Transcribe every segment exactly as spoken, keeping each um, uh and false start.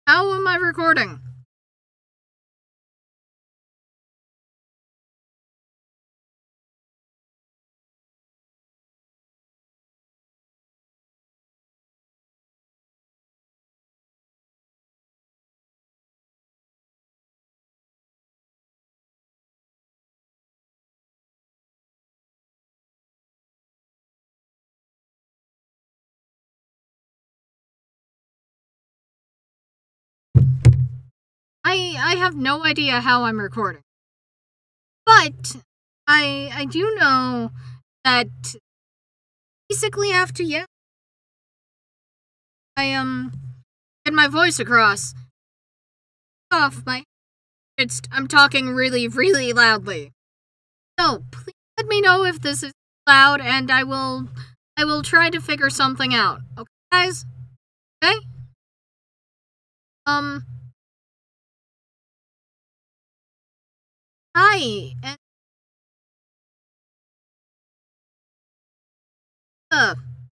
How am I recording? I I have no idea how I'm recording. But I I do know that basically after yeah I um get my voice across. Off my it's I'm talking really, really loudly. So please let me know if this is loud and I will I will try to figure something out. Okay guys? Okay? Um Hi and uh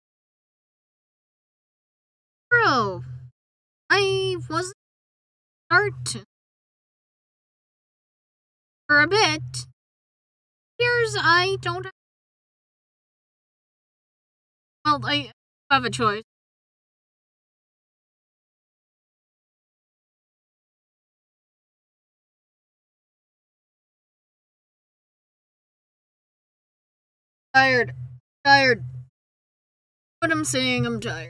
bro. I wasn't start for a bit. Here's I don't well I have a choice. Tired. Tired. What I'm saying, I'm tired.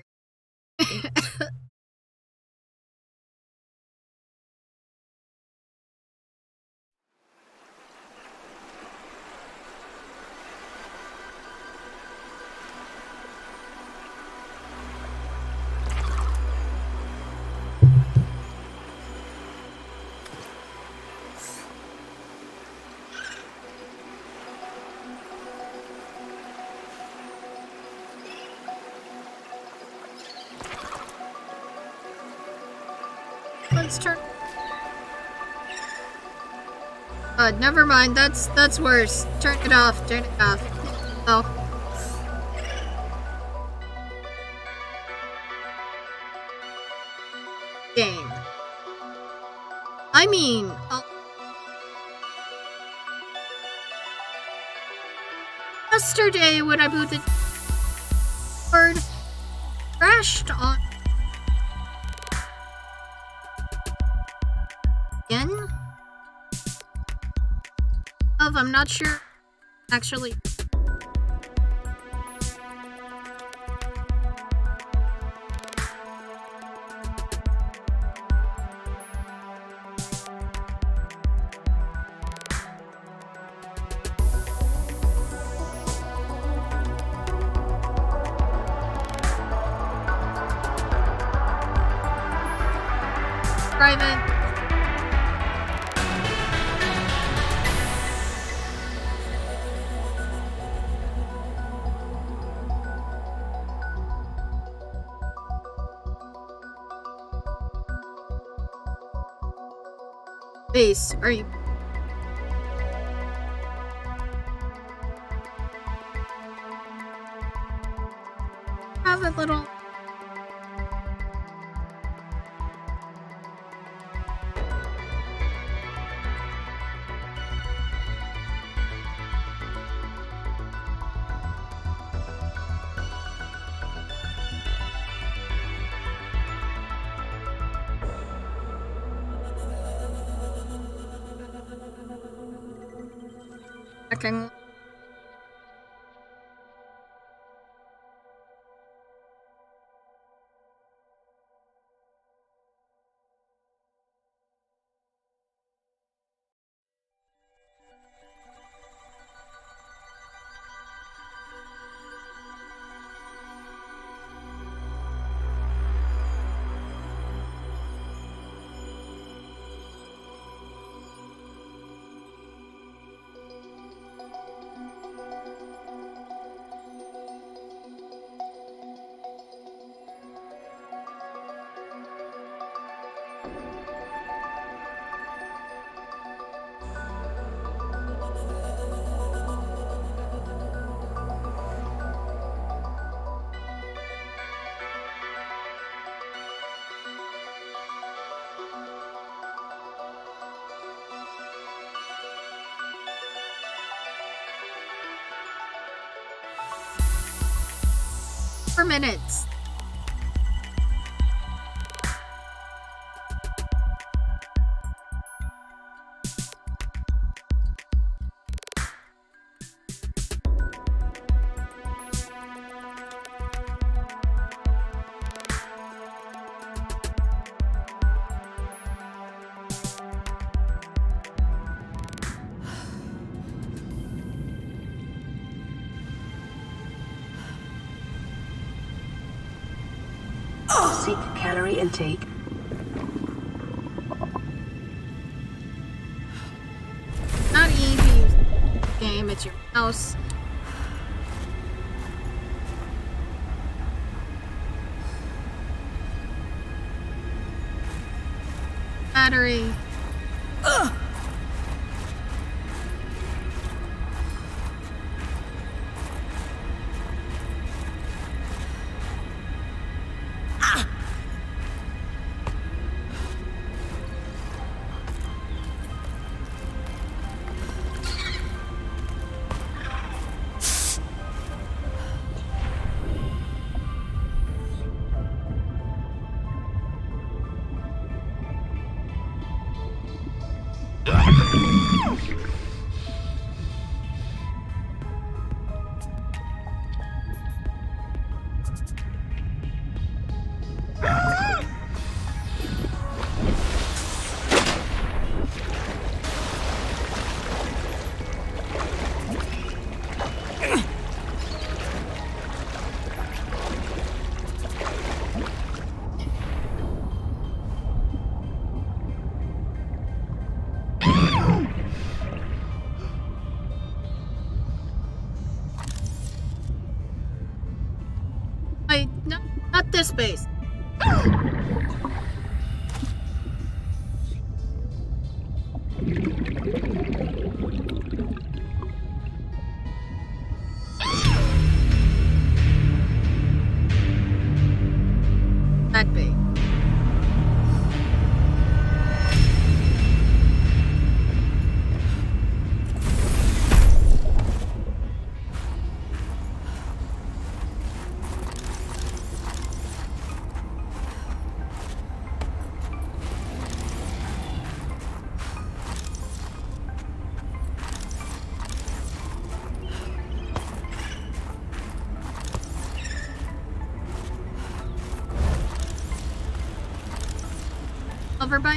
Let's turn. Uh, never mind. That's that's worse. Turn it off. Turn it off. Oh. Game. I mean, oh. Yesterday when I booted word crashed on again. Of I'm not sure actually. Private. Base, are you? Have a little. Checking. For minutes. Seek calorie intake. Not easy game, it's your mouse. Battery. Ugh. I, no, not this base. That base. Overbite?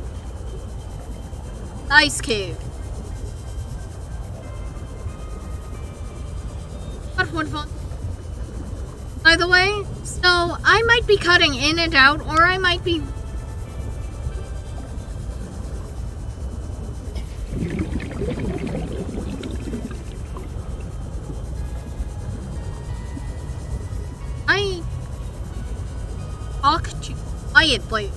Ice cave. if one falls. By the way, so I might be cutting in and out, or I might be... I talk to quietly.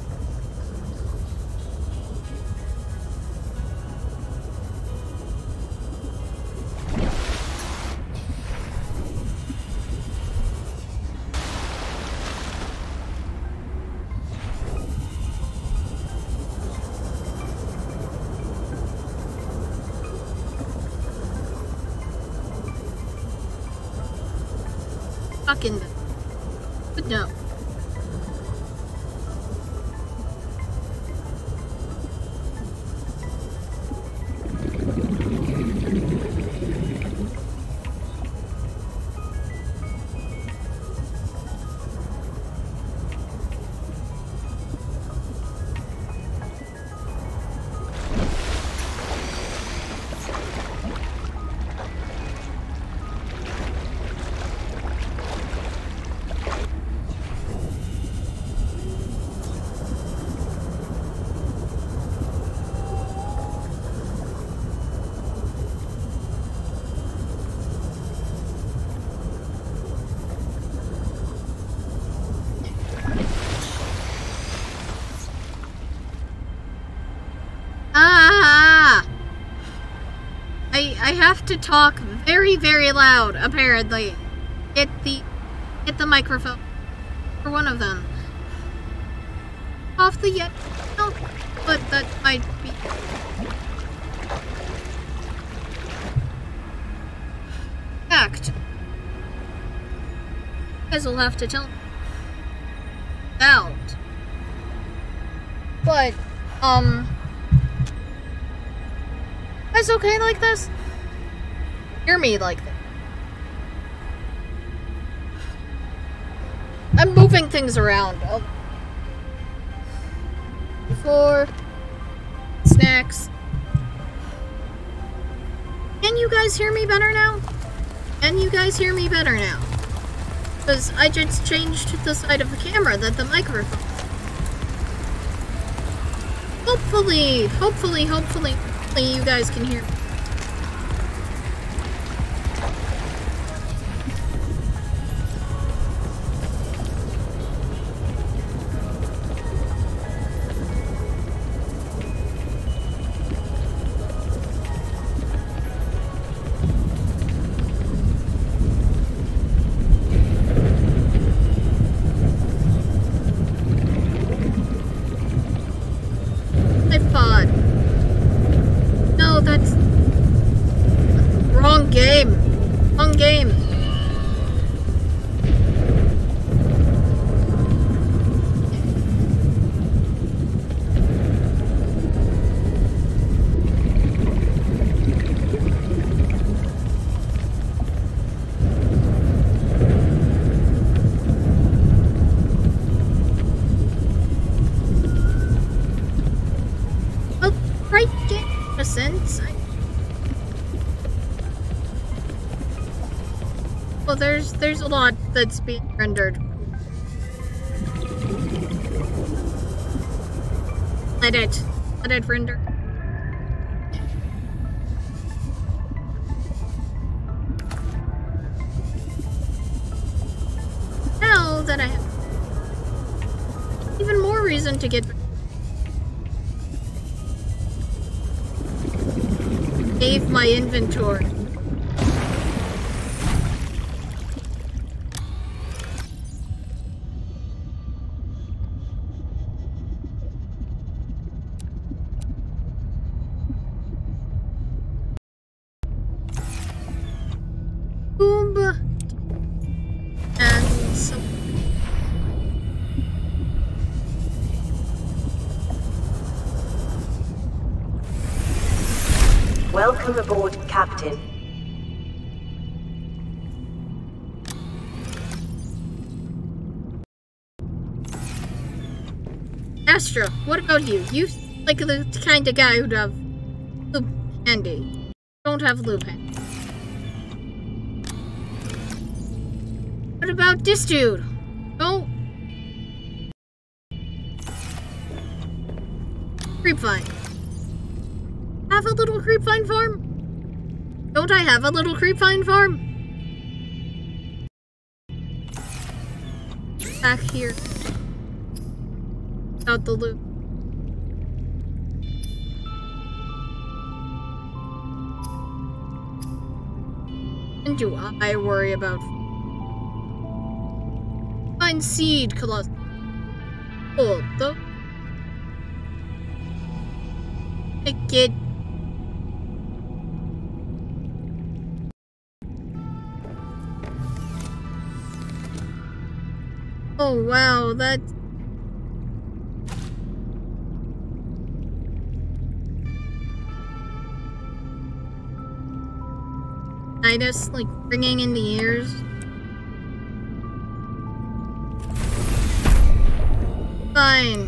Fucking them. But no. I have to talk very, very loud, apparently. Get the, get the microphone for one of them. Off the yet, no, but that might be. Fact. You guys will have to tell me out. But, um, you guys okay like this? Hear me like this. I'm moving things around. Oh. Four snacks. Can you guys hear me better now? Can you guys hear me better now? Because I just changed the side of the camera that the microphone. Hopefully, hopefully, hopefully, hopefully you guys can hear me. Well, there's there's a lot that's being rendered. Let it. Let it render. Now that I have even more reason to get save my inventory. Welcome aboard, Captain. Astra, what about you? You like the kind of guy who'd have loop handy. Don't have loop handy. What about this dude? Oh. Creepvine. Have a little creepvine farm? Don't I have a little creepvine farm? Back here. Out the loop. And do I worry about find seed colossus? Hold though. Get. Oh wow, that. Tinnitus, like ringing in the ears. Fine.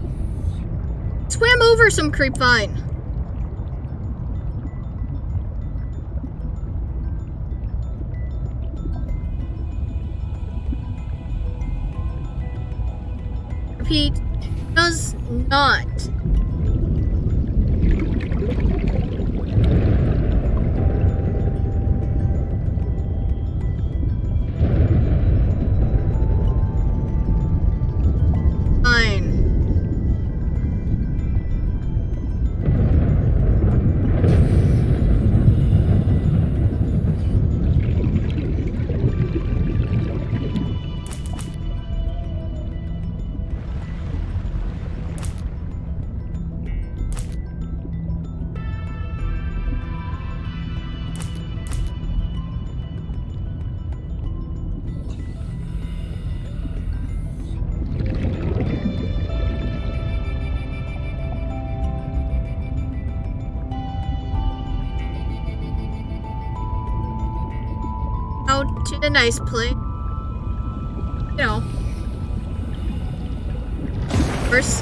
Swam over some creepvine. Repeat, does not. To the nice place. You know. First.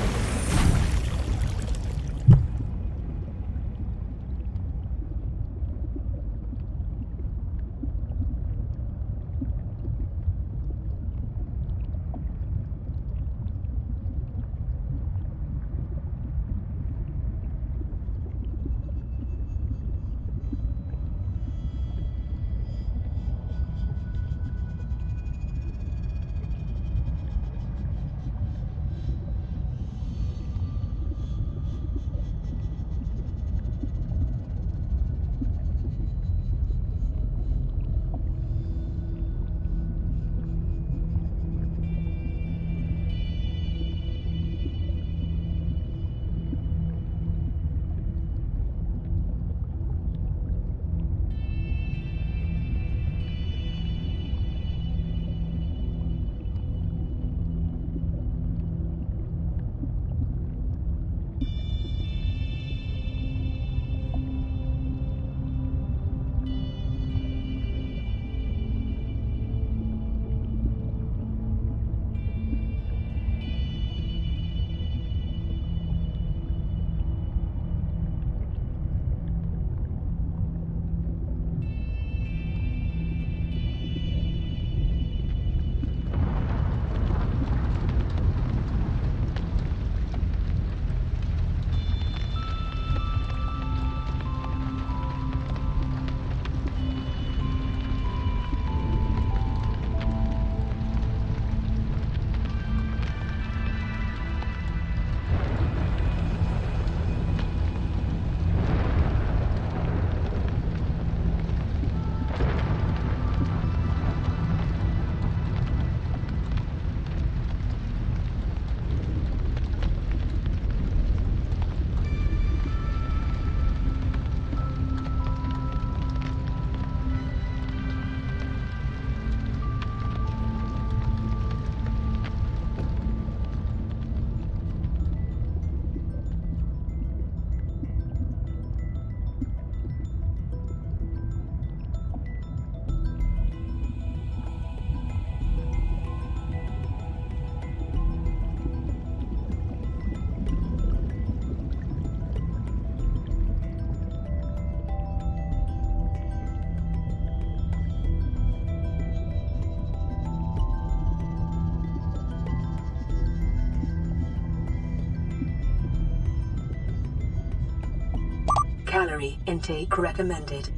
calorie intake recommended.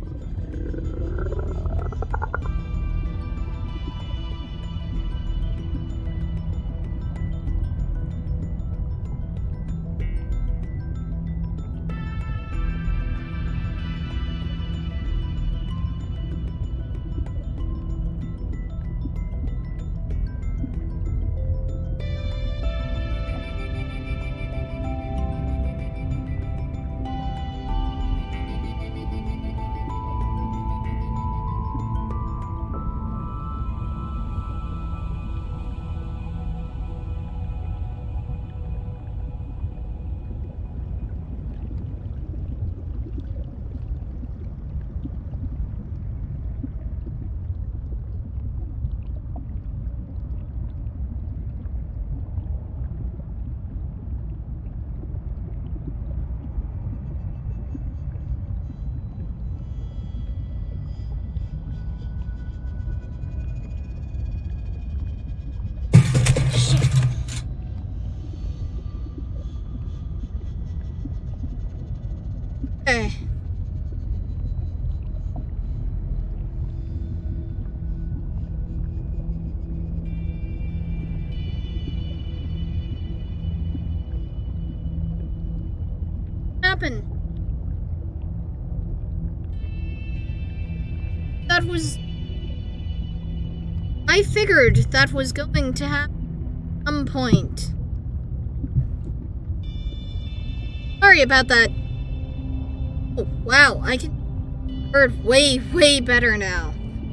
Okay. What happened? That was... I figured that was going to happen at some point. Sorry about that. Oh, wow, I can hear way, way better now.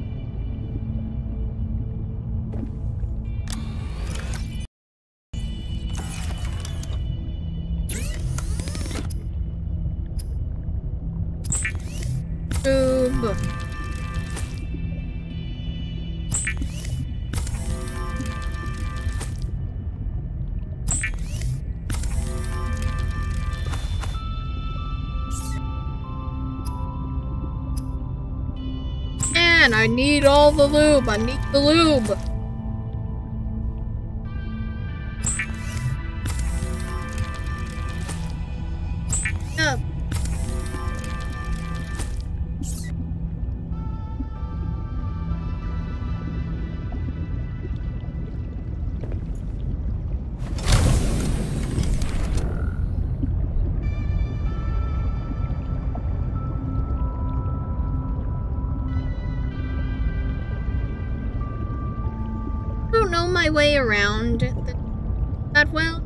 Oob. Man, I need all the lube. I need the lube. Yep. I don't know my way around th that well.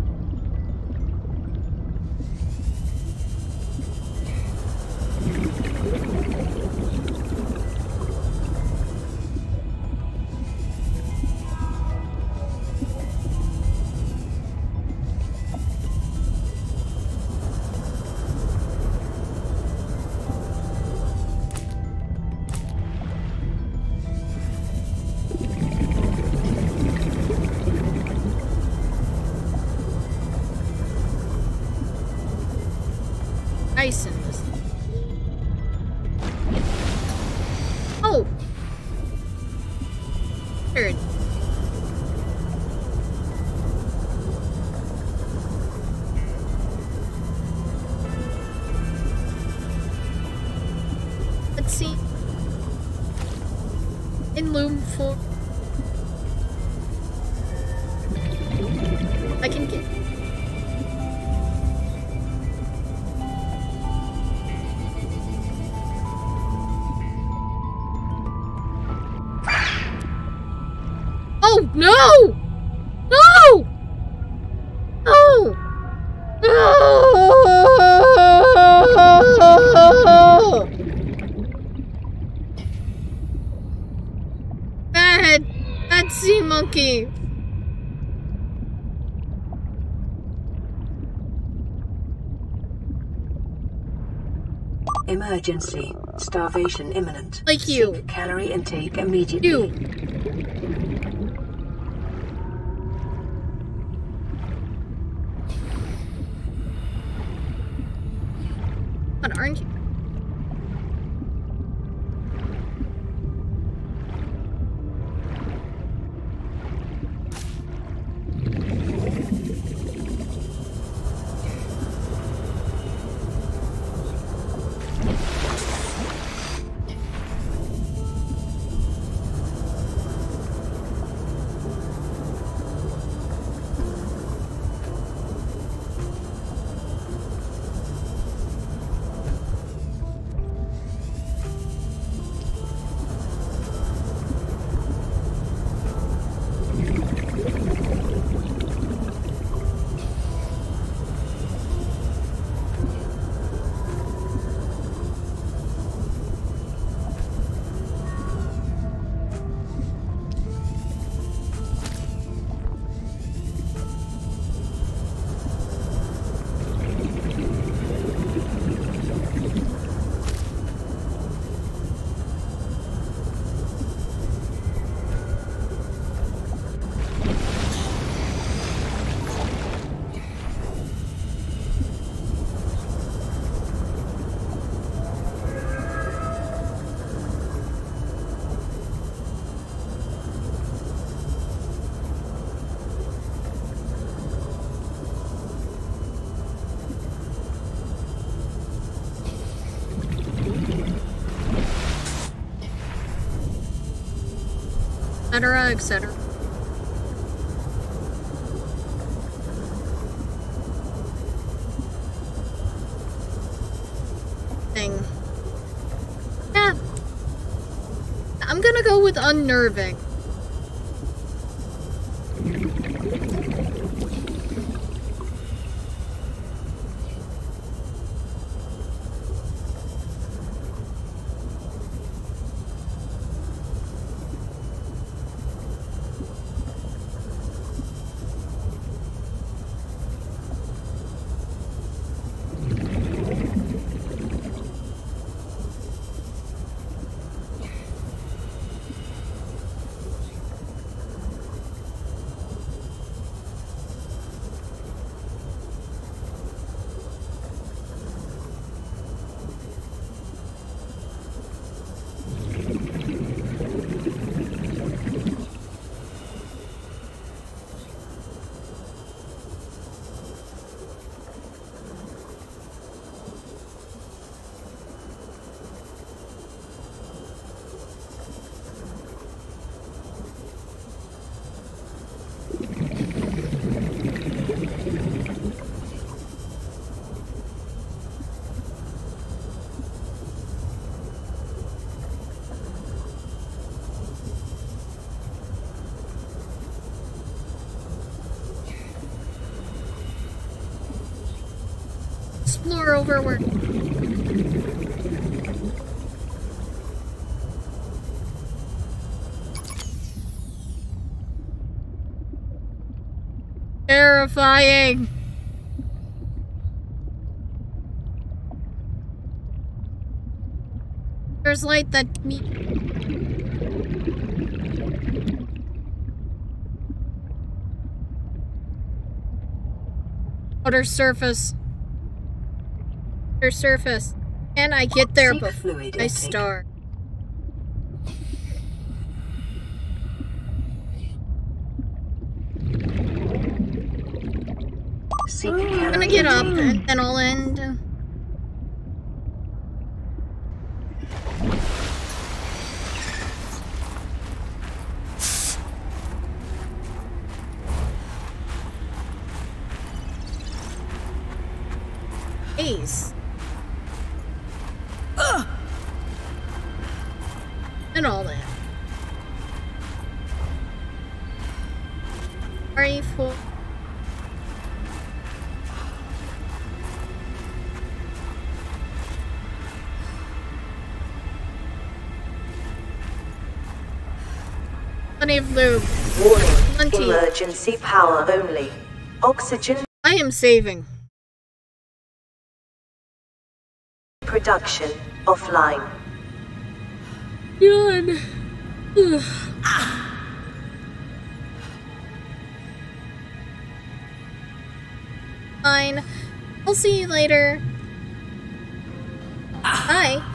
Ice in this. Oh! Weird. Let's see. In Loom four. I can get. Oh, no! No! No! No! Bad! Bad sea monkey! Emergency. Starvation imminent. Like you. Seek calorie intake immediately. You. What, aren't you? cetera, et cetera. Thing. Yeah. I'm gonna go with unnerving. Explore over where. Terrifying. There's light that me. Water surface. Water surface. Can I get there Seek before fluid I intake. start? Seek I'm gonna calorie get up intake. and then I'll end. Ace. Ugh. And all that. Sorry for. Plenty of lube. Warning. Plenty. Emergency power only. Oxygen I am saving. production offline. God. Ugh. Fine. I'll see you later. Bye.